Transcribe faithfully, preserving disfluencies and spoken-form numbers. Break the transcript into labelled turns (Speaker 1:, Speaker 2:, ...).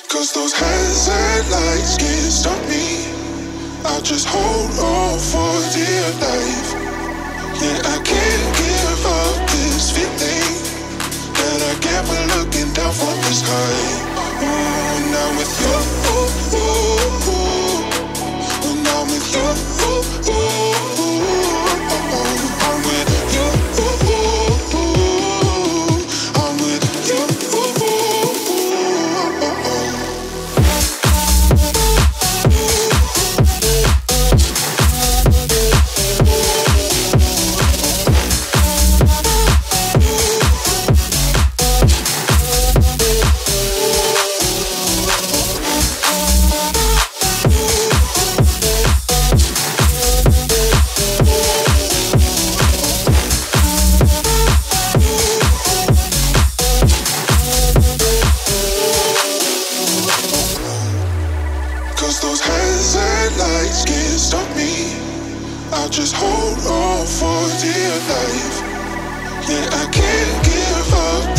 Speaker 1: Cause those hazard lights can't stop me. I'll just hold on for dear life. Yeah, I can't give up this feeling that I get when looking down from the sky. Ooh, now with you, ooh, ooh, ooh. When I'm with you, ooh, ooh, ooh. I'm with you, ooh, ooh, ooh. I'm with you, ooh, ooh, ooh. Cause those hazard lights can't stop me. I'll just hold on for dear life. Yeah, I can't give up